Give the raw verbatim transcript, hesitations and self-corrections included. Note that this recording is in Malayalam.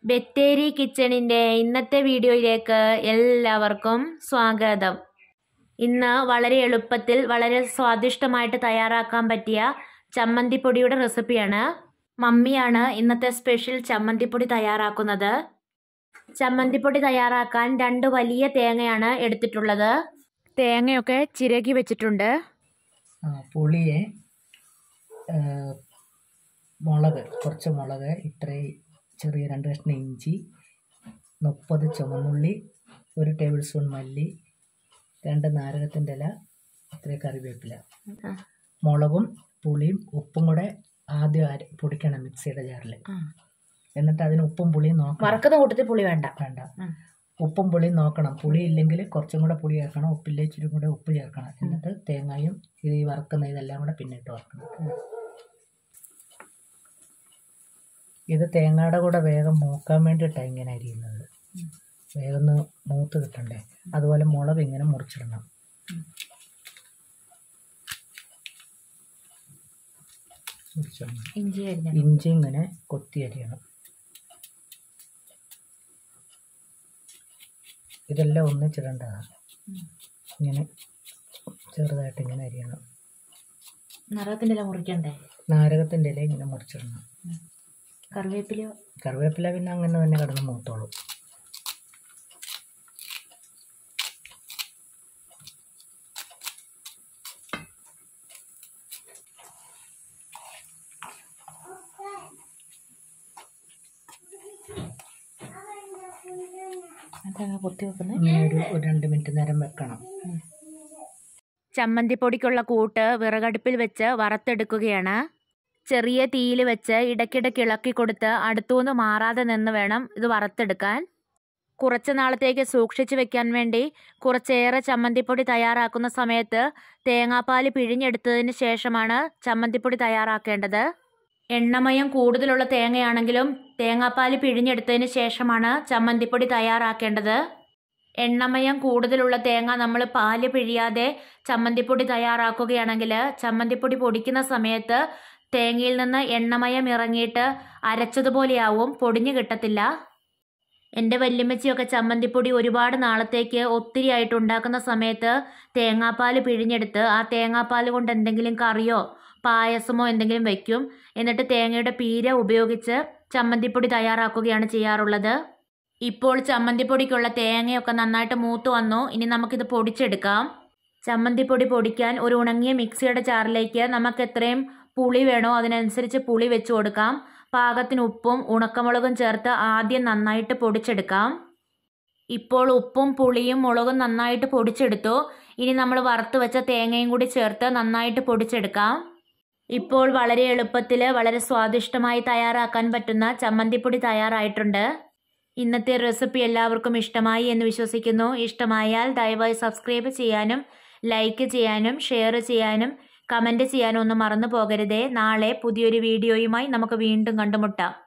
ബത്തേരി കിച്ചണിൻ്റെ ഇന്നത്തെ വീഡിയോയിലേക്ക് എല്ലാവർക്കും സ്വാഗതം. ഇന്ന് വളരെ എളുപ്പത്തിൽ വളരെ സ്വാദിഷ്ടമായിട്ട് തയ്യാറാക്കാൻ പറ്റിയ ചമ്മന്തിപ്പൊടിയുടെ റെസിപ്പിയാണ്. മമ്മിയാണ് ഇന്നത്തെ സ്പെഷ്യൽ ചമ്മന്തിപ്പൊടി തയ്യാറാക്കുന്നത്. ചമ്മന്തിപ്പൊടി തയ്യാറാക്കാൻ രണ്ട് വലിയ തേങ്ങയാണ് എടുത്തിട്ടുള്ളത്. തേങ്ങയൊക്കെ ചിരകി വെച്ചിട്ടുണ്ട്. പുളിയെ മുളക് കുറച്ച് മുളക് ഇത്രയും ചെറിയ രണ്ട് കഷ്ണം ഇഞ്ചി, മുപ്പത് ചുവന്നുള്ളി, ഒരു ടേബിൾ സ്പൂൺ മല്ലി, രണ്ട് നാരകത്തിൻ്റെ ഇല, ഇത്രയും കറിവേപ്പില, മുളകും പുളിയും ഉപ്പും കൂടെ ആദ്യം അര പൊടിക്കണം മിക്സിയുടെ ജാറിൽ. എന്നിട്ട് അതിന് ഉപ്പും പുളിയും നോക്കണം. വറക്കുന്ന കൂട്ടത്തിൽ പുളി വേണ്ട വേണ്ട ഉപ്പും പുളിയും നോക്കണം. പുളി ഇല്ലെങ്കിൽ കുറച്ചും കൂടെ പുളി ചേർക്കണം, ഉപ്പില്ല ഇച്ചിരി കൂടെ ഉപ്പ് ചേർക്കണം. എന്നിട്ട് തേങ്ങയും ഇത് ഈ വറക്കുന്ന ഇതെല്ലാം കൂടെ പിന്നിട്ട് വറക്കണം. ഇത് തേങ്ങയുടെ കൂടെ വേഗം മൂക്കാൻ വേണ്ടിയിട്ടാണ് ഇങ്ങനെ അരിയുന്നത്. വേഗം ഒന്ന് മൂത്ത് കിട്ടണ്ടേ. അതുപോലെ മുളക് ഇങ്ങനെ മുറിച്ചിടണം. ഇഞ്ചി ഇഞ്ചി ഇങ്ങനെ കൊത്തി അരിയണം. ഇതെല്ലാം ഒന്നിച്ചിടേണ്ടതാണ്. ഇങ്ങനെ ചെറുതായിട്ട് ഇങ്ങനെ അരിയണം. നാരകത്തിൻ്റെ ഇല മുറിക്കണ്ടേ? നാരകത്തിൻ്റെ ഇല ഇങ്ങനെ മുറിച്ചിടണം. കറിവേപ്പില കറിവേപ്പില പിന്നെ അങ്ങനെ തന്നെ കിടന്ന് മൂത്തോളും. പൊത്തി വെക്കുന്നത് ഇങ്ങനെ ഒരു ഒരു രണ്ട് മിനിറ്റ് നേരം വെക്കണം. ചമ്മന്തിപ്പൊടിക്കുള്ള കൂട്ട് വിറകടുപ്പിൽ വെച്ച് വറുത്തെടുക്കുകയാണ്. ചെറിയ തീയിൽ വെച്ച് ഇടയ്ക്കിടയ്ക്ക് ഇളക്കി കൊടുത്ത് അടുത്തുനിന്ന് മാറാതെ നിന്ന് വേണം ഇത് വറുത്തെടുക്കാൻ. കുറച്ച് നാളത്തേക്ക് സൂക്ഷിച്ചു വെക്കാൻ വേണ്ടി കുറച്ചേറെ ചമ്മന്തിപ്പൊടി തയ്യാറാക്കുന്ന സമയത്ത് തേങ്ങാപ്പാൽ പിഴിഞ്ഞെടുത്തതിന് ശേഷമാണ് ചമ്മന്തിപ്പൊടി തയ്യാറാക്കേണ്ടത്. എണ്ണമയം കൂടുതലുള്ള തേങ്ങയാണെങ്കിലും തേങ്ങാപ്പാൽ പിഴിഞ്ഞെടുത്തതിന് ശേഷമാണ് ചമ്മന്തിപ്പൊടി തയ്യാറാക്കേണ്ടത്. എണ്ണമയം കൂടുതലുള്ള തേങ്ങ നമ്മൾ പാല് പിഴിയാതെ ചമ്മന്തിപ്പൊടി തയ്യാറാക്കുകയാണെങ്കിൽ ചമ്മന്തിപ്പൊടി പൊടിക്കുന്ന സമയത്ത് തേങ്ങയിൽ നിന്ന് എണ്ണമയം ഇറങ്ങിയിട്ട് അരച്ചതുപോലെയാവും, പൊടിഞ്ഞു കിട്ടത്തില്ല. എൻ്റെ വല്യമ്മച്ചിയൊക്കെ ചമ്മന്തിപ്പൊടി ഒരുപാട് നാളത്തേക്ക് ഒത്തിരി ആയിട്ട് ഉണ്ടാക്കുന്ന സമയത്ത് തേങ്ങാപ്പാൽ പിഴിഞ്ഞെടുത്ത് ആ തേങ്ങാപ്പാൽ കൊണ്ട് എന്തെങ്കിലും കറിയോ പായസമോ എന്തെങ്കിലും വയ്ക്കും. എന്നിട്ട് തേങ്ങയുടെ പീര ഉപയോഗിച്ച് ചമ്മന്തിപ്പൊടി തയ്യാറാക്കുകയാണ് ചെയ്യാറുള്ളത്. ഇപ്പോൾ ചമ്മന്തിപ്പൊടിക്കുള്ള തേങ്ങയൊക്കെ നന്നായിട്ട് മൂത്ത് വന്നു. ഇനി നമുക്കിത് പൊടിച്ചെടുക്കാം. ചമ്മന്തിപ്പൊടി പൊടിക്കാൻ ഒരു ഉണങ്ങിയ മിക്സിയുടെ ജാറിലേക്ക് നമുക്ക് എത്രയും പുളി വേണോ അതിനനുസരിച്ച് പുളി വെച്ച് കൊടുക്കാം. പാകത്തിന് ഉപ്പും ഉണക്കമുളകും ചേർത്ത് ആദ്യം നന്നായിട്ട് പൊടിച്ചെടുക്കാം. ഇപ്പോൾ ഉപ്പും പുളിയും മുളകും നന്നായിട്ട് പൊടിച്ചെടുത്തു. ഇനി നമ്മൾ വറുത്ത് വെച്ച തേങ്ങയും കൂടി ചേർത്ത് നന്നായിട്ട് പൊടിച്ചെടുക്കാം. ഇപ്പോൾ വളരെ എളുപ്പത്തിൽ വളരെ സ്വാദിഷ്ടമായി തയ്യാറാക്കാൻ പറ്റുന്ന ചമ്മന്തിപ്പൊടി തയ്യാറായിട്ടുണ്ട്. ഇന്നത്തെ റെസിപ്പി എല്ലാവർക്കും ഇഷ്ടമായി എന്ന് വിശ്വസിക്കുന്നു. ഇഷ്ടമായാൽ ദയവായി സബ്സ്ക്രൈബ് ചെയ്യാനും ലൈക്ക് ചെയ്യാനും ഷെയർ ചെയ്യാനും കമൻറ്റ് ചെയ്യാനും ഒന്നും മറന്നു പോകരുതേ. നാളെ പുതിയൊരു വീഡിയോയുമായി നമുക്ക് വീണ്ടും കണ്ടുമുട്ടാം.